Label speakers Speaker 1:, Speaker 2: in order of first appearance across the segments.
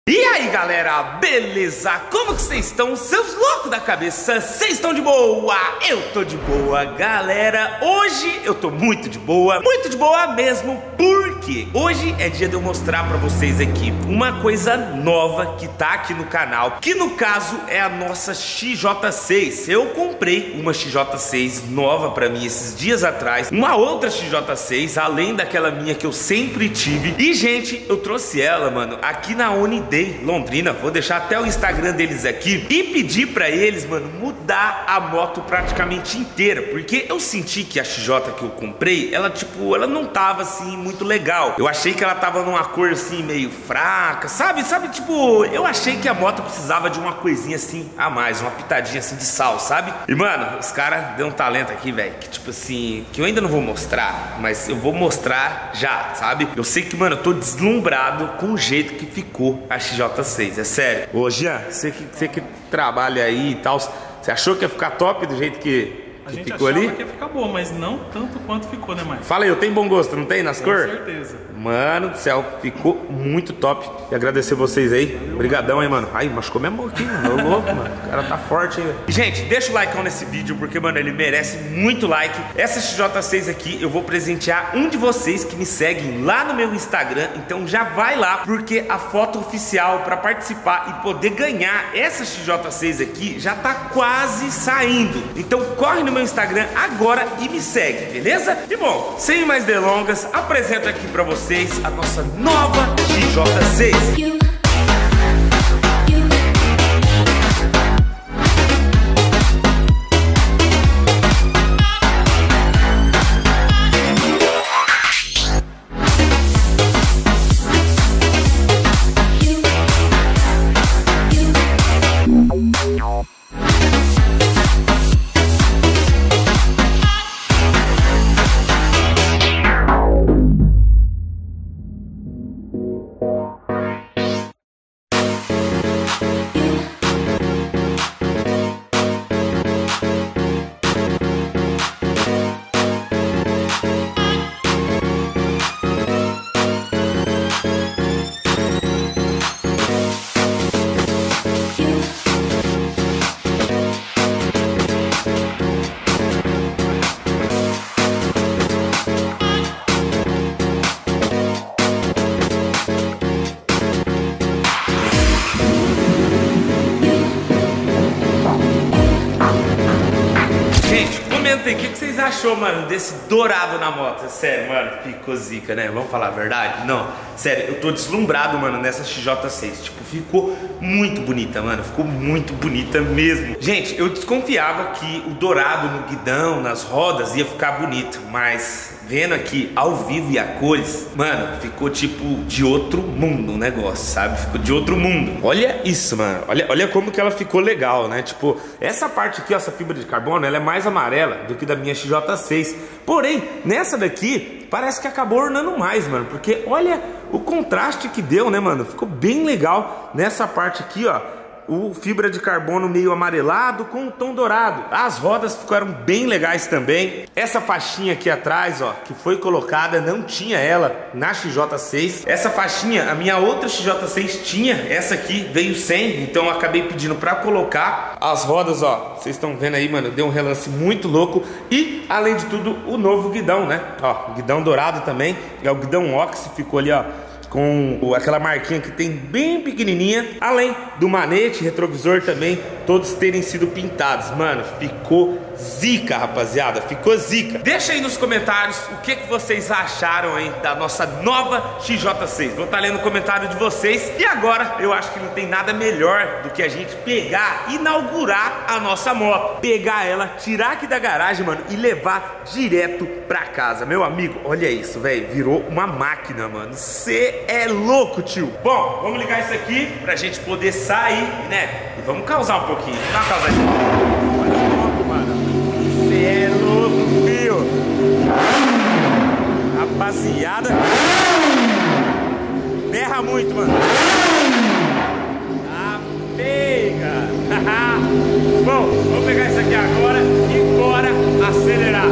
Speaker 1: E aí galera, beleza? Como que vocês estão? Seus loucos da cabeça, vocês estão de boa? Eu tô de boa, galera. Hoje eu tô muito de boa mesmo, porque hoje é dia de eu mostrar pra vocês aqui uma coisa nova que tá aqui no canal, que no caso é a nossa XJ6. Eu comprei uma XJ6 nova pra mim esses dias atrás, uma outra XJ6, além daquela minha que eu sempre tive. E gente, eu trouxe ela, mano, aqui na Holiday Londrina. Vou deixar até o Instagram deles aqui e pedir pra eles, mano, mudar a moto praticamente inteira, porque eu senti que a XJ que eu comprei, ela não tava assim muito legal. Eu achei que ela tava numa cor assim meio fraca, sabe, tipo, eu achei que a moto precisava de uma coisinha assim a mais, uma pitadinha assim de sal, sabe? E mano, os caras deu um talento aqui, velho, que tipo assim, que eu ainda não vou mostrar, mas eu vou mostrar já, sabe? Eu sei que, mano, eu tô deslumbrado com o jeito que ficou a XJ6, é sério. Ô Jean, você que trabalha aí e tal, você achou que ia ficar top do jeito que ficou ali? A gente achava
Speaker 2: que ia ficar boa, mas não tanto quanto ficou, né, Mike?
Speaker 1: Fala aí, eu tenho bom gosto, não tem nas cores?
Speaker 2: Com certeza.
Speaker 1: Mano do céu, ficou muito top. E agradecer vocês aí. Obrigadão aí, mano. Ai, machucou minha mão aqui, mano. Ô louco, mano. O cara tá forte aí. Gente, deixa o like nesse vídeo, porque, mano, ele merece muito like. Essa XJ6 aqui, eu vou presentear um de vocês que me seguem lá no meu Instagram. Então já vai lá, porque a foto oficial pra participar e poder ganhar essa XJ6 aqui já tá quase saindo. Então corre no meu Instagram agora e me segue, beleza? E bom, sem mais delongas, apresento aqui pra vocês a nossa nova XJ6. O que vocês achou, mano, desse dourado na moto? Sério, mano, ficou zica, né? Vamos falar a verdade? Não, sério, eu tô deslumbrado, mano, nessa XJ6. Tipo, ficou muito bonita, mano. Ficou muito bonita mesmo. Gente, eu desconfiava que o dourado no guidão, nas rodas, ia ficar bonito, mas vendo aqui ao vivo e a cores, mano, ficou tipo de outro mundo o negócio, sabe? Ficou de outro mundo. Olha isso, mano. Olha como que ela ficou legal, né? Tipo, essa parte aqui, ó, essa fibra de carbono, ela é mais amarela do que da minha XJ6. Porém, nessa daqui, parece que acabou ornando mais, mano. Porque olha o contraste que deu, né, mano? Ficou bem legal nessa parte aqui, ó. O fibra de carbono meio amarelado com o tom dourado. As rodas ficaram bem legais também. Essa faixinha aqui atrás, ó, que foi colocada, não tinha ela na XJ6. Essa faixinha, a minha outra XJ6 tinha. Essa aqui veio sem, então eu acabei pedindo pra colocar. As rodas, ó, vocês estão vendo aí, mano, deu um relance muito louco. E, além de tudo, o novo guidão, né? Ó, guidão dourado também. É o guidão Oxy, ficou ali, ó, com aquela marquinha que tem bem pequenininha, além do manete, retrovisor também, todos terem sido pintados. Mano, ficou zica, rapaziada, ficou zica. Deixa aí nos comentários o que vocês acharam aí da nossa nova XJ6. Vou estar lendo o comentário de vocês. E agora, eu acho que não tem nada melhor do que a gente pegar, inaugurar a nossa moto, pegar ela, tirar aqui da garagem, mano, e levar direto pra casa. Meu amigo, olha isso, velho, virou uma máquina, mano. Você é louco, tio. Bom, vamos ligar isso aqui pra gente poder sair, né? E vamos causar um pouquinho. Dá uma causadinha. Olha a moto, mano. Você é louco, filho. Rapaziada, berra muito, mano. Ah, pega. Bom, vamos pegar isso aqui agora e bora acelerar.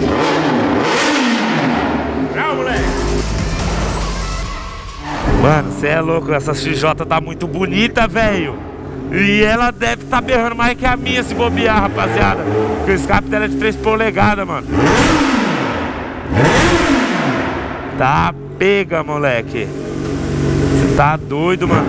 Speaker 1: Mano, cê é louco, essa XJ tá muito bonita, velho. E ela deve tá berrando mais que a minha se bobear, rapaziada. Porque o escape dela é de 3 polegadas, mano. Tá pega, moleque. Você tá doido, mano.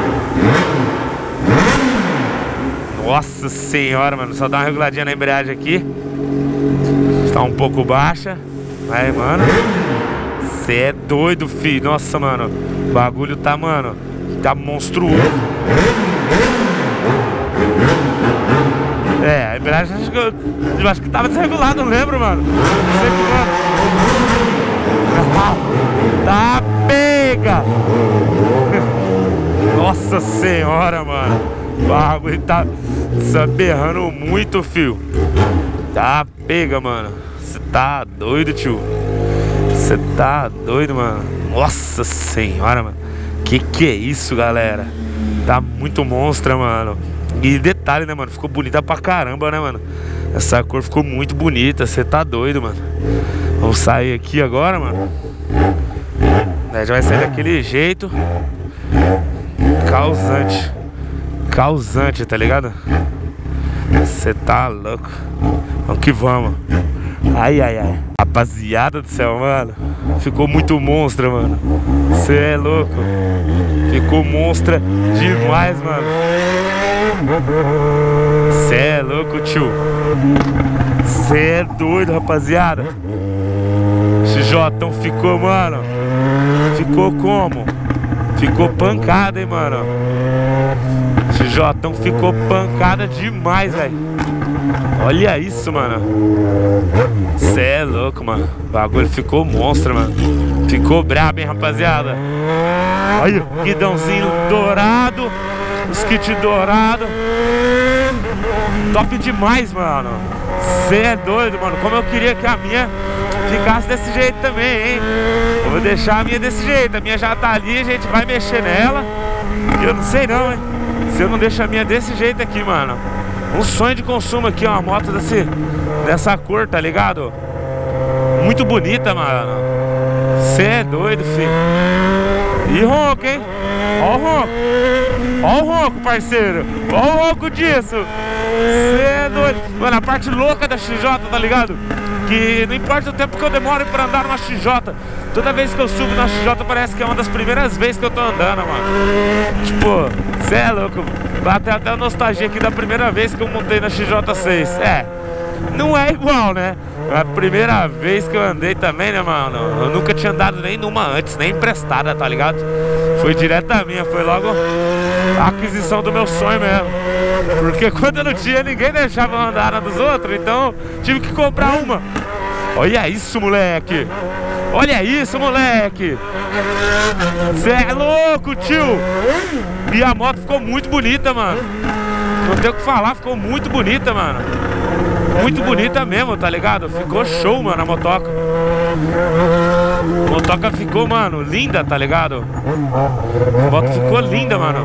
Speaker 1: Nossa senhora, mano. Só dá uma reguladinha na embreagem aqui. Está um pouco baixa. Aí, mano. Você é doido, filho. Nossa, mano. O bagulho tá, mano, tá monstruoso. É, a embreagem eu acho que tava desregulado, não lembro, mano. Não sei que, mano. Tá pega. Nossa senhora, mano. O bagulho tá berrando muito, fio. Tá pega, mano. Você tá doido, tio. Você tá doido, mano. Nossa senhora, mano. Que é isso, galera? Tá muito monstra, mano. E detalhe, né, mano? Ficou bonita pra caramba, né, mano? Essa cor ficou muito bonita. Você tá doido, mano. Vamos sair aqui agora, mano. Já vai sair daquele jeito. Causante. Causante, tá ligado? Você tá louco. Vamos que vamos. Ai, ai, ai. Rapaziada do céu, mano. Ficou muito monstra, mano. Você é louco. Ficou monstra demais, mano. Você é louco, tio. Você é doido, rapaziada. XJ ficou, mano. Ficou como? Ficou pancada, hein, mano. XJ ficou pancada demais, velho. Olha isso, mano. Cê é louco, mano. O bagulho ficou monstro, mano. Ficou brabo, hein, rapaziada. Olha, guidãozinho dourado. Os kits dourados. Top demais, mano. Cê é doido, mano. Como eu queria que a minha ficasse desse jeito também, hein. Eu vou deixar a minha desse jeito. A minha já tá ali, a gente vai mexer nela. E eu não sei não, hein, se eu não deixo a minha desse jeito aqui, mano. Um sonho de consumo aqui, ó, uma moto dessa cor, tá ligado? Muito bonita, mano. Cê é doido, filho. E ronco, hein? Ó o ronco. Ó o ronco, parceiro. Ó o ronco disso. Cê é doido. Mano, a parte louca da XJ, tá ligado? Que não importa o tempo que eu demore pra andar numa XJ, toda vez que eu subo na XJ parece que é uma das primeiras vezes que eu tô andando, mano. Tipo, cê é louco. Bate até a nostalgia aqui da primeira vez que eu montei na XJ6. É, não é igual, né? A primeira vez que eu andei também, né, mano? Eu nunca tinha andado nem numa antes, nem emprestada, tá ligado? Foi direto a minha, foi logo a aquisição do meu sonho mesmo. Porque quando eu não tinha, ninguém deixava eu andar na dos outros, então tive que comprar uma. Olha isso, moleque. Olha isso, moleque. Cê é louco, tio. E a moto ficou muito bonita, mano. Não tenho o que falar, ficou muito bonita, mano. Muito bonita mesmo, tá ligado? Ficou show, mano, a motoca. A motoca ficou, mano, linda, tá ligado? A moto ficou linda, mano.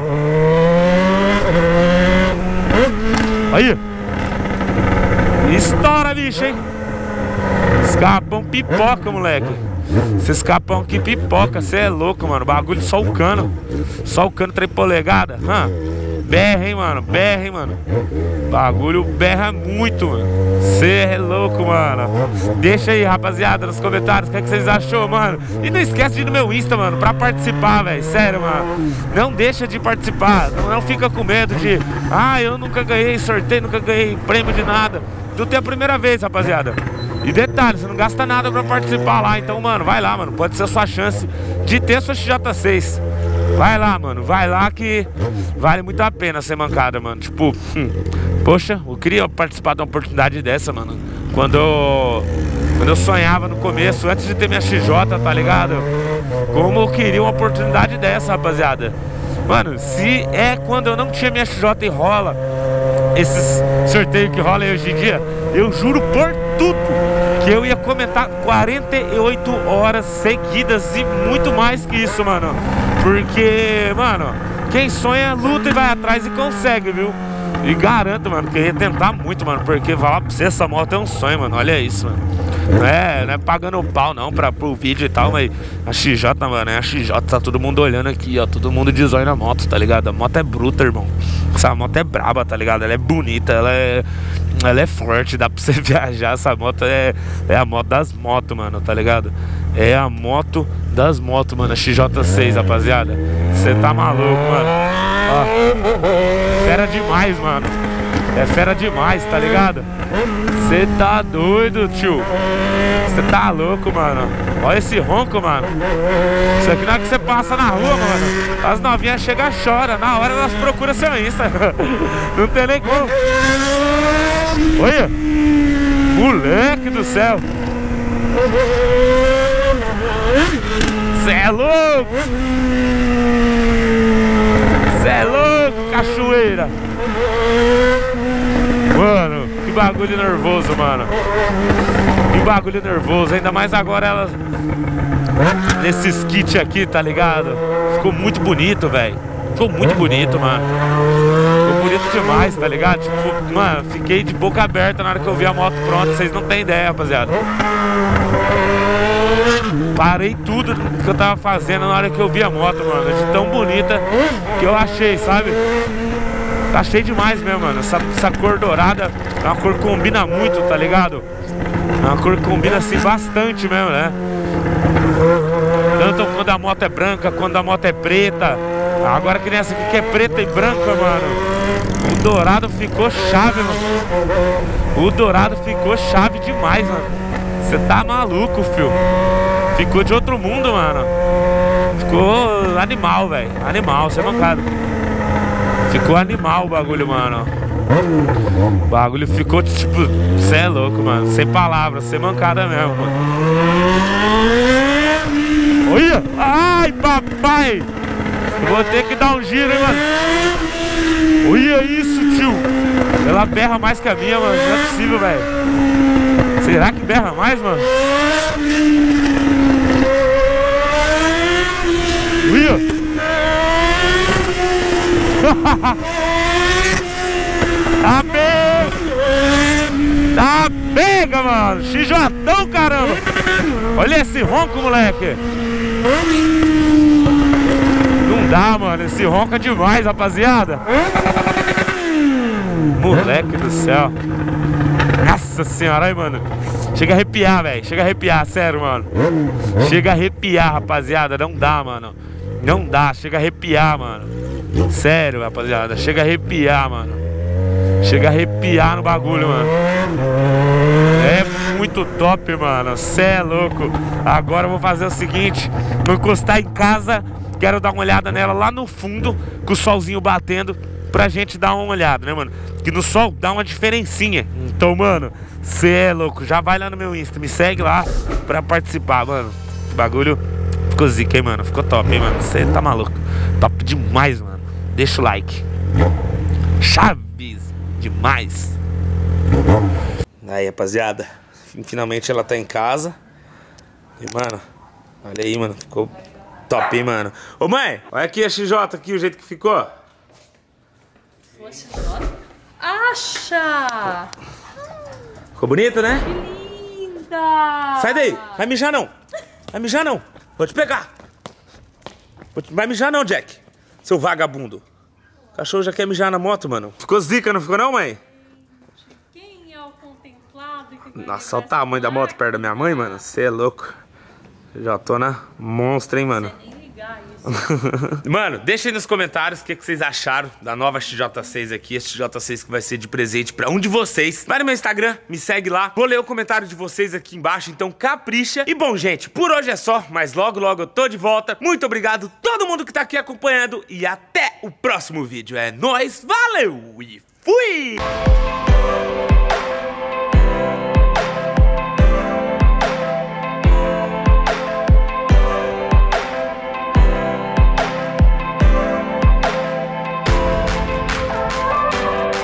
Speaker 1: Aí. Estoura, bicho, hein? Escapão pipoca, moleque. Esse escapão que pipoca, cê é louco, mano. Bagulho só o cano. Só o cano 3 polegadas. Berra, hein, mano. Berra, hein, mano. Bagulho berra muito, mano. Cê é louco, mano. Deixa aí, rapaziada, nos comentários o que vocês achou, mano. E não esquece de ir no meu Insta, mano, pra participar, velho. Sério, mano. Não deixa de participar. Não fica com medo de... Ah, eu nunca ganhei sorteio, nunca ganhei prêmio de nada. Tu tem a primeira vez, rapaziada. E detalhe, você não gasta nada pra participar lá. Então, mano, vai lá, mano. Pode ser a sua chance de ter a sua XJ6. Vai lá, mano. Vai lá que vale muito a pena ser mancada, mano. Tipo, poxa, eu queria participar de uma oportunidade dessa, mano. Quando eu sonhava no começo, antes de ter minha XJ, tá ligado? Como eu queria uma oportunidade dessa, rapaziada. Mano, se é quando eu não tinha minha XJ e rola esses sorteios que rolam hoje em dia, eu juro por tudo que eu ia comentar 48 horas seguidas e muito mais que isso, mano. Porque, mano, quem sonha, luta e vai atrás e consegue, viu? E garanto, mano, que eu ia tentar muito, mano. Porque falar pra você, essa moto é um sonho, mano. Olha isso, mano. Não é pagando pau não pro vídeo e tal, mas a XJ, mano, a XJ, tá todo mundo olhando aqui, ó. Todo mundo de zóio na moto, tá ligado? A moto é bruta, irmão. Essa moto é braba, tá ligado? Ela é bonita, ela é forte, dá pra você viajar. Essa moto é a moto das motos, mano, tá ligado? É a moto das motos, mano, a XJ6, rapaziada. Você tá maluco, mano. Ó, fera demais, mano. É fera demais, tá ligado? Você tá doido, tio. Você tá louco, mano. Olha esse ronco, mano. Isso aqui na hora que você passa na rua, mano, as novinhas chegam e choram. Na hora elas procuram seu Insta. Não tem nem como. Olha, moleque do céu. Cê é louco. Cê é louco, cachoeira. Mano, que bagulho nervoso, mano. Que bagulho nervoso. Ainda mais agora elas nesses kits aqui, tá ligado? Ficou muito bonito, velho. Ficou muito bonito, mano. Ficou bonito demais, tá ligado? Tipo, mano, fiquei de boca aberta na hora que eu vi a moto pronta. Vocês não tem ideia, rapaziada. Parei tudo que eu tava fazendo na hora que eu vi a moto, mano. De tão bonita que eu achei, sabe? Achei demais mesmo, mano. Essa cor dourada é uma cor que combina muito, tá ligado? É uma cor que combina assim bastante mesmo, né? Tanto quando a moto é branca, quando a moto é preta. Agora que nem essa aqui que é preta e branca, mano. O dourado ficou chave, mano. O dourado ficou chave demais, mano. Você tá maluco, filho. Ficou de outro mundo, mano. Ficou animal, velho. Animal, você é mancado. Ficou animal o bagulho, mano. O bagulho ficou tipo, cê é louco, mano. Sem palavras, sem mancada mesmo, mano. Olha! Ai, papai! Eu vou ter que dar um giro, hein, mano. Olha isso, tio. Ela berra mais que a minha, mano. Não é possível, velho. Será que berra mais, mano? Olha! Tá bem! Tá pega, mano! XJão, caramba! Olha esse ronco, moleque! Não dá, mano! Esse ronco é demais, rapaziada! Moleque do céu! Nossa senhora, aí, mano! Chega a arrepiar, velho! Chega a arrepiar, sério, mano! Chega a arrepiar, rapaziada! Não dá, mano! Não dá! Chega a arrepiar, mano! Sério, rapaziada, chega a arrepiar, mano. Chega a arrepiar no bagulho, mano. É muito top, mano. Cê é louco. Agora eu vou fazer o seguinte: vou encostar em casa. Quero dar uma olhada nela lá no fundo, com o solzinho batendo, pra gente dar uma olhada, né, mano? Que no sol dá uma diferencinha. Então, mano, cê é louco. Já vai lá no meu Insta, me segue lá pra participar, mano. O bagulho ficou zica, hein, mano. Ficou top, hein, mano. Cê tá maluco. Top demais, mano. Deixa o like. Chaves demais. Aí, rapaziada, finalmente ela tá em casa. E, mano, olha aí, mano. Ficou top, hein, mano. Ô, mãe, olha aqui a XJ aqui, o jeito que ficou.
Speaker 3: Foi a XJ? Acha!
Speaker 1: Ficou bonita, né?
Speaker 3: Que linda!
Speaker 1: Sai daí, vai mijar não. Vai mijar não. Vou te pegar. Vai mijar não, Jack. Seu vagabundo. O cachorro já quer mijar na moto, mano. Ficou zica, não ficou não, mãe?
Speaker 3: Quem é o contemplado?
Speaker 1: Nossa, olha o tamanho da moto perto da minha mãe, mano. Você é louco. Já tô na monstra, hein, mano.
Speaker 3: Nem ligar isso.
Speaker 1: Mano, deixa aí nos comentários o que vocês acharam da nova XJ6 aqui. Esse XJ6 que vai ser de presente pra um de vocês. Vai no meu Instagram, me segue lá. Vou ler o comentário de vocês aqui embaixo, então capricha. E bom, gente, por hoje é só, mas logo, logo eu tô de volta. Muito obrigado a todo mundo que tá aqui acompanhando e até o próximo vídeo. É nóis, valeu e fui!